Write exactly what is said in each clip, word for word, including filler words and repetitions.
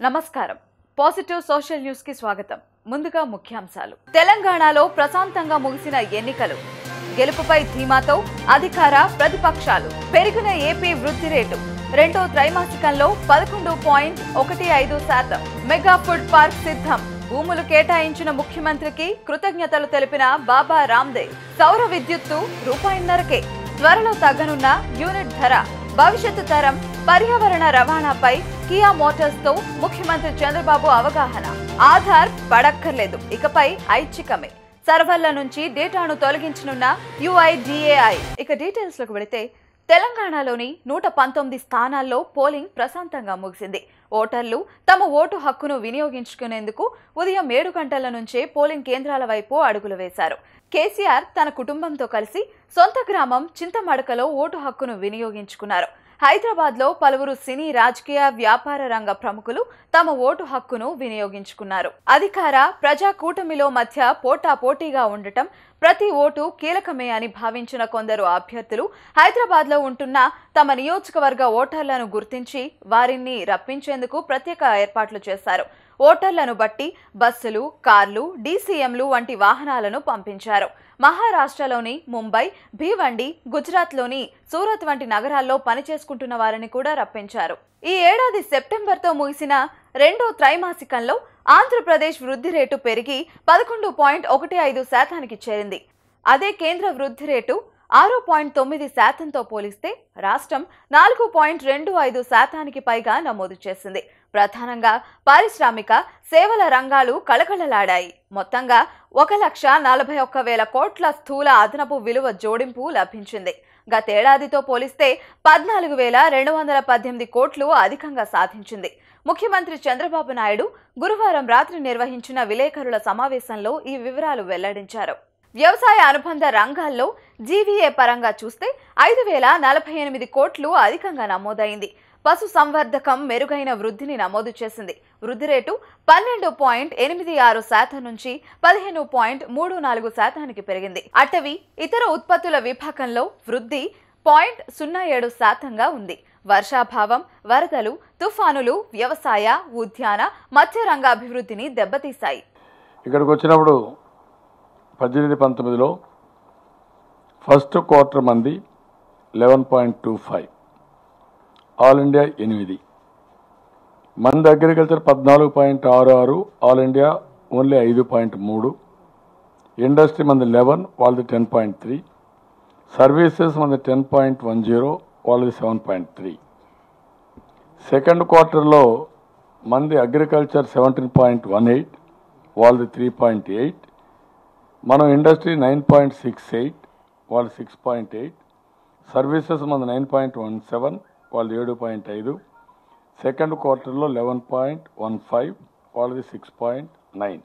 నమస్కారం positive social news కి స్వాగతం ముందుగా ముఖ్యాంశాలు తెలంగాణలో ప్రశాంతంగా ముగిసిన ఎన్నికలు గెలుపుపై ధీమాతో అధికార ప్రతిపక్షాలు పెరిగిన ఏపీ వృద్ధి రేటు రెండో త్రైమాసికంలో పదకొండు పాయింట్ ఒకటి ఐదు శాతం మెగా ఫుడ్ పార్క్ సిద్ధం భూములు కేటాయించిన ముఖ్యమంత్రికి కృతజ్ఞతలు తెలిపిన బాబా రామ్దేవ్ సౌర విద్యుత్తు రూపాయిన్నరకే త్వరలో తగ్గనున్న యూనిట్ ధర భవిష్యత్తు తరం పర్యావరణ రవాణాపై కియా మోటార్స్ తో ముఖ్యమంత్రి చంద్రబాబు అవగాహన ఆధార్ పడక్కర్లేదు ఇకపై ఐచ్ఛికమే సర్వర్ల నుంచి డేటాను తొలగించనున్న యుఐడిఏఐ ఇక డీటెయిల్స్ లోకి వెళితే తెలంగాణలోని నూట పంతొమ్మిది స్థానాల్లో పోలింగ్ ప్రశాంతంగా ముగిసింది ఓటర్లు తమ ఓటు హక్కును వినియోగించుకునేందుకు ఉదయం ఏడు గంటల నుంచే పోలింగ్ కేంద్రాల వైపు అడుగులు వేశారు కేసీఆర్ తన కుటుంబంతో కలిసి సొంత గ్రామం చింతమడకలో ఓటు హక్కును వినియోగించుకున్నారు హైదరాబాద్ లో పలువురు సినీ రాజకీయ వ్యాపార రంగ ప్రముఖులు తమ ఓటు హక్కును వినియోగించుకున్నారు అధికార ప్రజా కూటమిలో మధ్య పోటాపోటీగా ఉండటం ప్రతి ఓటు కీలకమే అని భావించిన కొందరు అభ్యర్థులు హైదరాబాద్ లో ఉంటున్న తమ నియోజకవర్గ ఓటర్లను గుర్తించి వారిని రప్పించేందుకు ప్రత్యేక ఏర్పాట్లు చేశారు ఓటర్లను బట్టి బస్సులు కార్లు డీసీఎంలు వంటి వాహనాలను పంపించారు మహారాష్ట్రలోని ముంబై భీవండి గుజరాత్లోని సూరత్ వంటి నగరాల్లో పనిచేసుకుంటున్న వారిని కూడా రప్పించారు ఈ ఏడాది సెప్టెంబర్తో ముగిసిన రెండో త్రైమాసికంలో ఆంధ్రప్రదేశ్ వృద్ధి రేటు పెరిగి పదకొండు పాయింట్ ఒకటి ఐదు శాతానికి చేరింది అదే కేంద్ర వృద్ధి రేటు ఆరు పాయింట్ తొమ్మిది శాతంతో పోలిస్తే రాష్ట్రం నాలుగు పాయింట్ రెండు ఐదు శాతానికి పైగా నమోదు చేసింది ప్రధానంగా పారిశ్రామిక సేవల రంగాలు కళకళలాడాయి మొత్తంగా ఒక లక్ష నలభై ఒక్క వేల కోట్ల స్థూల అదనపు విలువ జోడింపు లభించింది గతేడాదితో పోలిస్తే పద్నాలుగు వేల రెండు వందల పద్దెనిమిది కోట్లు అధికంగా సాధించింది ముఖ్యమంత్రి చంద్రబాబు నాయుడు గురువారం రాత్రి నిర్వహించిన విలేకరుల సమావేశంలో ఈ వివరాలు వెల్లడించారు వ్యవసాయ అనుబంధ రంగాల్లో జీవీఏ పరంగా చూస్తే ఐదు వేల నలభై ఎనిమిది కోట్లు అధికంగా నమోదైంది పశు సంవర్ధకం మెరుగైన వృద్ధిని నమోదు చేసింది వృద్ధి రేటు పన్నెండు పాయింట్ ఎనిమిది ఆరు శాతం నుంచి పదిహేను పాయింట్ మూడు నాలుగు శాతానికి పెరిగింది అటవీ ఇతర ఉత్పత్తుల విభాగంలో వృద్ధి పాయింట్ సున్నా ఏడు శాతంగా ఉంది వర్షాభావం వరదలు తుఫానులు వ్యవసాయ ఉద్యాన మత్స్య రంగ అభివృద్ధిని దెబ్బతీశాయి ఇక్కడికి వచ్చినప్పుడు పద్దెనిమిది పంతొమ్మిదిలో ఫస్ట్ క్వార్టర్ మంది eleven point two five all India ఎనిమిది మంది అగ్రికల్చర్ పద్నాలుగు పాయింట్ ఆరు ఆరు ఆల్ ఇండియా ఓన్లీ ఐదు పాయింట్ మూడు ఇండస్ట్రీ మంది లెవెన్ వాళ్ళది టెన్ పాయింట్ త్రీ సర్వీసెస్ మంది టెన్ పాయింట్ వన్ జీరో వాళ్ళది సెవెన్ పాయింట్ త్రీ సెకండ్ క్వార్టర్లో మంది agriculture seventeen point one eight వాళ్ళది త్రీ పాయింట్ ఎయిట్ మనం industry nine point six eight వాళ్ళు సిక్స్ పాయింట్ ఎయిట్ సర్వీసెస్ మంది నైన్ పాయింట్ వన్ సెవెన్ వాళ్ళు ఏడు పాయింట్ ఐదు సెకండ్ క్వార్టర్లో లెవెన్ పాయింట్ వన్ ఫైవ్ వాళ్ళది సిక్స్ పాయింట్ నైన్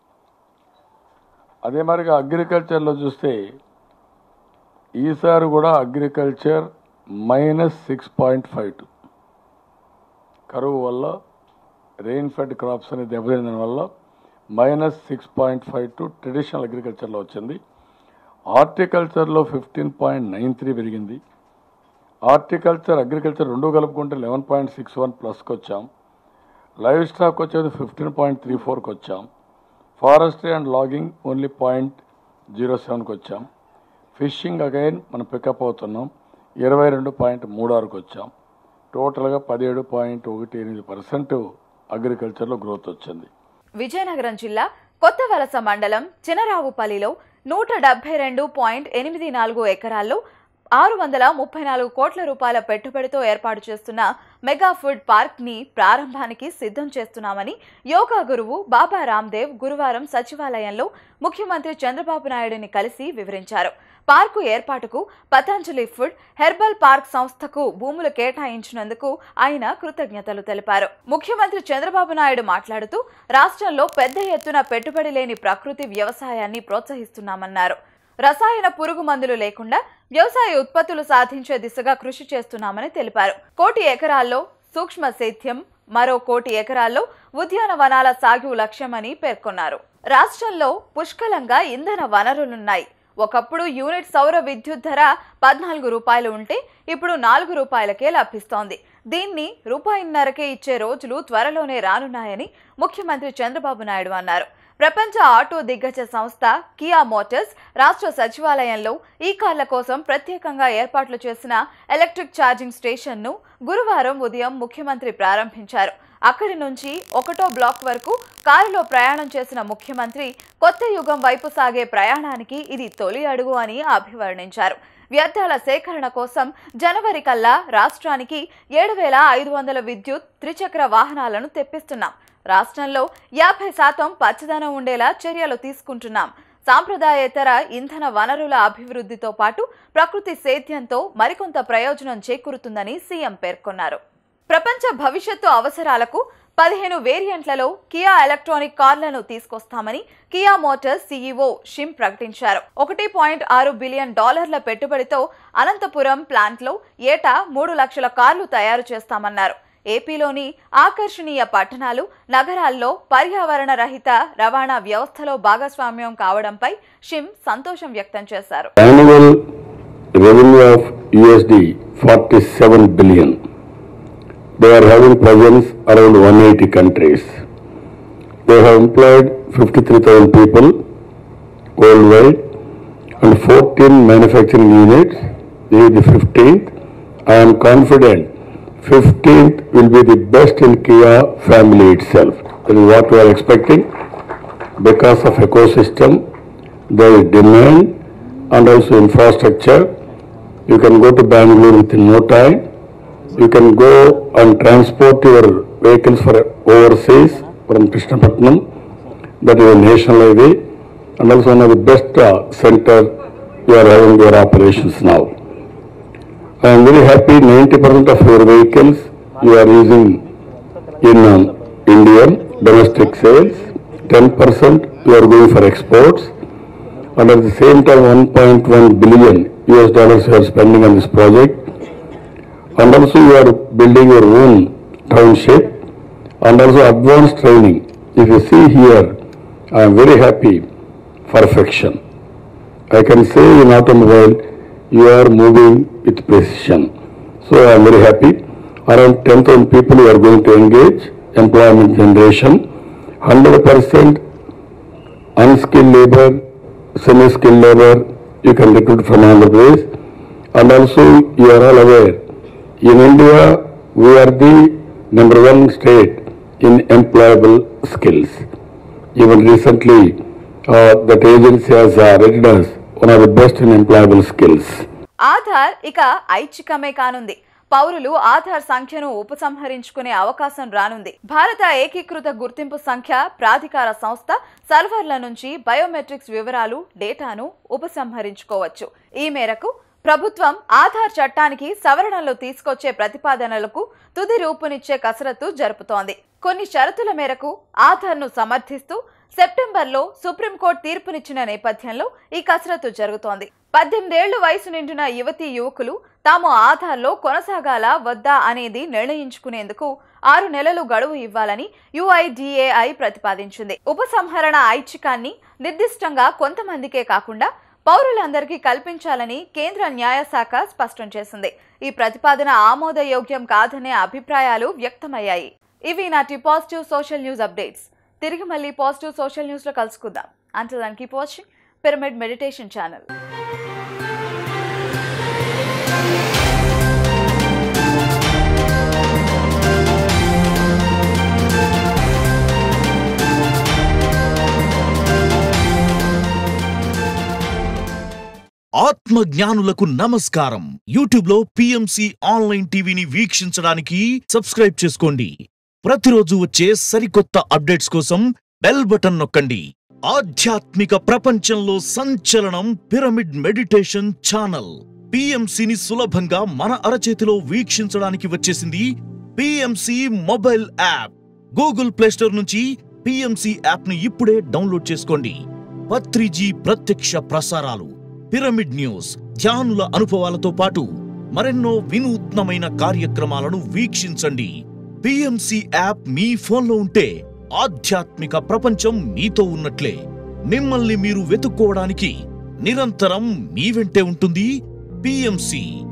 అదే మరిగా అగ్రికల్చర్లో చూస్తే ఈసారి కూడా agriculture minus six point five two కరువు వల్ల రెయిన్ ఫెడ్ క్రాప్స్ అని దెబ్బతిన వల్ల minus six point five two traditional అగ్రికల్చర్లో వచ్చింది హార్టికల్చర్లో ఫిఫ్టీన్ పాయింట్ నైన్ త్రీ పెరిగింది హార్టికల్చర్ అగ్రికల్చర్ రెండు కలుపుకుంటే లెవెన్ పాయింట్ సిక్స్ వన్ ప్లస్కి వచ్చాం లైవ్ స్టాక్ వచ్చేది ఫిఫ్టీన్ పాయింట్ త్రీ ఫోర్కి వచ్చాం forestry and logging only point zero సెవెన్కి వచ్చాం ఫిషింగ్ అగైన్ మనం పికప్ అవుతున్నాం ఇరవై రెండు పాయింట్ మూడు ఆరుకి వచ్చాం టోటల్గా పదిహేడు పాయింట్ ఒకటి ఎనిమిది పర్సెంట్ అగ్రికల్చర్లో గ్రోత్ వచ్చింది విజయనగరం జిల్లా కొత్తవలస మండలం చినరావుపల్లిలో నూట డెబ్బై రెండు పాయింట్ ఎనిమిది నాలుగు ఎకరాల్లో ఆరు వందల ముప్పై నాలుగు కోట్ల రూపాయల పెట్టుబడితో ఏర్పాటు చేస్తున్న మెగా ఫుడ్ పార్క్ ని ప్రారంభానికి సిద్ధం చేస్తున్నామని యోగా గురువు బాబా రామ్దేవ్ గురువారం సచివాలయంలో ముఖ్యమంత్రి చంద్రబాబు నాయుడుని కలిసి వివరించారు పార్కు ఏర్పాటుకు పతంజలి ఫుడ్ హెర్బల్ పార్క్ సంస్థకు భూములు కేటాయించినందుకు ఆయన కృతజ్ఞతలు తెలిపారు ముఖ్యమంత్రి చంద్రబాబు నాయుడు మాట్లాడుతూ రాష్ట్రంలో పెద్ద ఎత్తున పెట్టుబడి లేని ప్రకృతి వ్యవసాయాన్ని ప్రోత్సహిస్తున్నామన్నారు రసాయన పురుగు మందులు లేకుండా వ్యవసాయ ఉత్పత్తులు సాధించే దిశగా కృషి చేస్తున్నామని తెలిపారు కోటి ఎకరాల్లో సూక్ష్మ సేద్యం మరో కోటి ఎకరాల్లో ఉద్యానవనాల సాగు లక్ష్యమని పేర్కొన్నారు రాష్ట్రంలో పుష్కలంగా ఇంధన వనరులున్నాయి ఒకప్పుడు యూనిట్ సౌర విద్యుత్ ధర పద్నాలుగు రూపాయలు ఉంటే ఇప్పుడు నాలుగు రూపాయలకే లభిస్తోంది దీన్ని రూపాయిన్నరకే ఇచ్చే రోజులు త్వరలోనే రానున్నాయని ముఖ్యమంత్రి చంద్రబాబు నాయుడు అన్నారు. ప్రపంచ ఆటో దిగ్గజ సంస్థ కియా మోటార్స్ రాష్ట్ర సచివాలయంలో ఈ కార్ల కోసం ప్రత్యేకంగా ఏర్పాట్లు చేసిన ఎలక్ట్రిక్ ఛార్జింగ్ స్టేషన్ను గురువారం ఉదయం ముఖ్యమంత్రి ప్రారంభించారు. అక్కడి నుంచి ఒకటో బ్లాక్ వరకు కారులో ప్రయాణం చేసిన ముఖ్యమంత్రి కొత్త యుగం వైపు సాగే ప్రయాణానికి ఇది తొలి అడుగు అని అభివర్ణించారు. వ్యర్థాల సేకరణ కోసం జనవరి కల్లా రాష్ట్రానికి ఏడు వేల ఐదు వందల విద్యుత్ త్రిచక్ర వాహనాలను తెప్పిస్తున్నాం. రాష్ట్రంలో యాభై శాతం పచ్చదనం ఉండేలా చర్యలు తీసుకుంటున్నాం. సాంప్రదాయేతర ఇంధన వనరుల అభివృద్ధితో పాటు ప్రకృతి సేద్యంతో మరికొంత ప్రయోజనం చేకూరుతుందని సీఎం పేర్కొన్నారు. ప్రపంచ భవిష్యత్తు అవసరాలకు పదిహేను వేరియంట్లలో కియా ఎలక్ట్రానిక్ కార్లను తీసుకొస్తామని కియా మోటార్స్ సీఈఓ షిమ్ ప్రకటించారు. ఒకటి పాయింట్ ఆరు బిలియన్ డాలర్ల పెట్టుబడితో అనంతపురం ప్లాంట్లో ఏటా మూడు లక్షల కార్లు తయారు చేస్తామన్నారు. ఏపీలోని ఆకర్షణీయ పట్టణాలు, నగరాల్లో పర్యావరణ రహిత రవాణా వ్యవస్థలో భాగస్వామ్యం కావడంపై షిమ్ సంతోషం వ్యక్తం చేశారు. They are having presence around one hundred eighty countries. They have employed fifty-three thousand people worldwide and fourteen manufacturing units. This is the fifteenth. I am confident fifteenth will be the best in Kia family itself. That is what we are expecting. Because of ecosystem, there is demand and also infrastructure. You can go to Bangalore within no time. You can go and transport your vehicles for overseas from Krishnapatnam. That is a national highway and also one of the best uh, center you are having your operations now. I am very happy ninety percent of your vehicles you are using in um, Indian domestic sales, ten percent you are going for exports, and at the same time one point one billion U S dollars you are spending on this project. And also you are building your own township and also advanced training. If you see here, I am very happy. Perfection. I can say in automobile, you are moving with precision. So I am very happy. Around ten thousand people you are going to engage, employment generation, one hundred percent unskilled labor, semi-skilled labor, you can recruit from Andhra Pradesh. And also you are all aware, in India, we are the number one state in employable skills. Even recently, uh, that agency has uh, rated us one of the best in employable skills. Aadhaar ఇక ఐచ్ఛికమే కానుంది. పౌరులు ఆధార్ సంఖ్యను ఉపసంహరించుకునే అవకాశం రానుంది. భారత ఏకీకృత గుర్తింపు సంఖ్య ప్రాధికార సంస్థ సర్వర్ల నుంచి బయోమెట్రిక్స్ వివరాలు, డేటాను ఉపసంహరించుకోవచ్చు. ఈ మేరకు ప్రభుత్వం ఆధార్ చట్టానికి సవరణలు తీసుకొచ్చే ప్రతిపాదనలకు తుది రూపునిచ్చే కసరత్తు జరుపుతోంది. కొన్ని షరతుల మేరకు ఆధార్ను సమర్థిస్తూ సెప్టెంబర్లో సుప్రీంకోర్టు తీర్పునిచ్చిన నేపథ్యంలో ఈ కసరత్తు జరుగుతోంది. పద్దెనిమిదేళ్లు వయసు నిండిన యువతీ యువకులు తాము ఆధార్లో కొనసాగాల వద్దా అనేది నిర్ణయించుకునేందుకు ఆరు నెలలు గడువు ఇవ్వాలని యుఐడిఏఐ ప్రతిపాదించింది. ఉపసంహరణ ఐచ్ఛికాన్ని నిర్దిష్టంగా కొంతమందికే కాకుండా పౌరులందరికీ కల్పించాలని కేంద్ర న్యాయశాఖ స్పష్టం చేసింది. ఈ ప్రతిపాదన ఆమోదయోగ్యం కాదనే అభిప్రాయాలు వ్యక్తమయ్యాయి. ఇవి నాటి పాజిటివ్ సోషల్ న్యూస్ అప్డేట్స్. తిరిగి మళ్ళీ పాజిటివ్ సోషల్ న్యూస్ లో కలుసుకుందాం. Until then keep watching pyramid meditation channel. ఆత్మ జ్ఞానులకు నమస్కారం. యూట్యూబ్ లో పిఎంసి ఆన్లైన్ టీవీని వీక్షించడానికి సబ్స్క్రైబ్ చేసుకోండి. ప్రతిరోజు వచ్చే సరికొత్త అప్డేట్స్ కోసం బెల్ బటన్ నొక్కండి. ఆధ్యాత్మిక ప్రపంచంలో సంచలనం పిరమిడ్ మెడిటేషన్ ఛానల్. పిఎంసిని సులభంగా మన అరచేతిలో వీక్షించడానికి వచ్చేసింది PMC mobile app. Google play store నుంచి పిఎంసి యాప్ ని ఇప్పుడే డౌన్లోడ్ చేసుకోండి. పత్రిజీ ప్రత్యక్ష ప్రసారాలు, పిరమిడ్ న్యూస్, ధ్యానుల అనుభవాలతో పాటు మరెన్నో వినూత్నమైన కార్యక్రమాలను వీక్షించండి. పిఎంసి యాప్ మీ ఫోన్లో ఉంటే ఆధ్యాత్మిక ప్రపంచం మీతో ఉన్నట్లే. మిమ్మల్ని మీరు వెతుక్కోవడానికి నిరంతరం మీ వెంటే ఉంటుంది పిఎంసి.